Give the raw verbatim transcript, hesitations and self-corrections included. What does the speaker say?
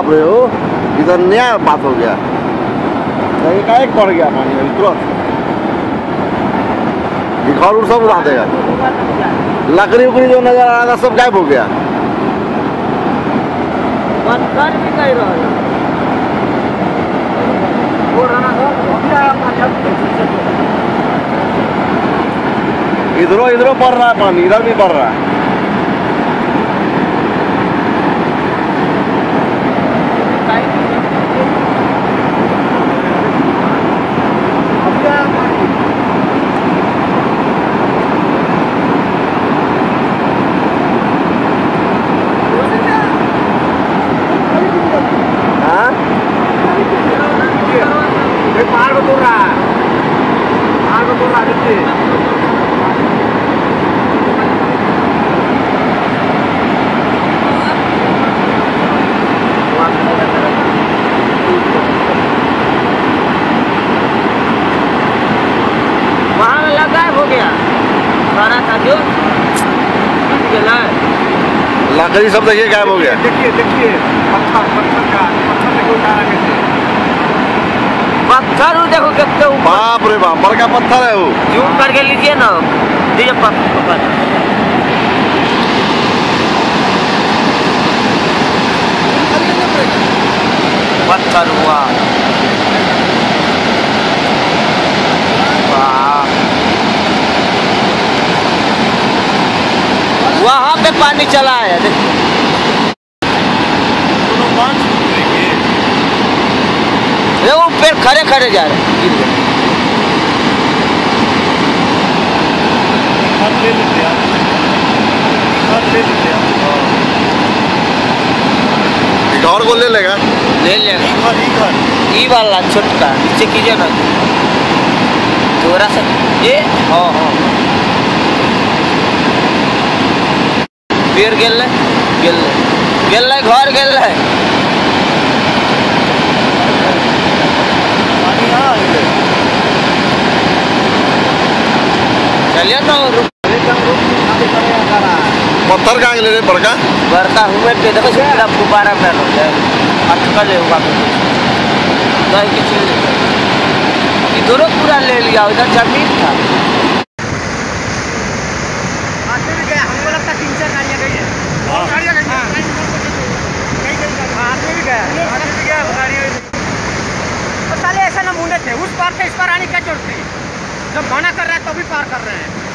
बाप रे हो, इधर नया बात हो गया। एक एक पड़ गया पानी में तुरंत, घर उर सब उड़ा देगा। लकड़ी उकड़ी जो नजर आ रहा था सब गायब हो गया। पत्थर भी कह रहा है इधरों इधरों पड़ रहा है पानी, इधर भी पड़ रहा है। लकड़ी सब देखिए गायब हो गया। देखिए देखिए पत्थर पत्थर का पत्थर देखो उतारा कैसे, पत्थर देखो कितने ऊपर। बाप रे बाप, बड़का पत्थर है वो। जूम करके लीजिए ना, दीजिए पत्थर पत्थर हुआ। वहाँ पे पानी चला है, देखो पेड़ खड़े खड़े जा रहे हैं। घर को ले लेगा, ले लेगा। ई वाला छोटका नीचे कीजिए ना थोड़ा सा, ये हाँ हाँ पेड़ गेल गेल गेल घर गेल। चलिए ना, पत्थर कहाँ ले बड़का बड़का हुए पे देखो पूरा गुब्बारा में अटकल होगा इधरों पूरा ले लिया, उधर जमीन था। हमको लगता तीन चार गाड़ियाँ गई है, और गाड़ियाँ गई हैं, आदमी भी गया, आदमी भी गया, गाड़ियाँ और साले ऐसा ना मुंडे थे, उस पार से इस पार आने क्या जरूरत थी? जब मना कर रहा है तो भी पार कर रहे हैं।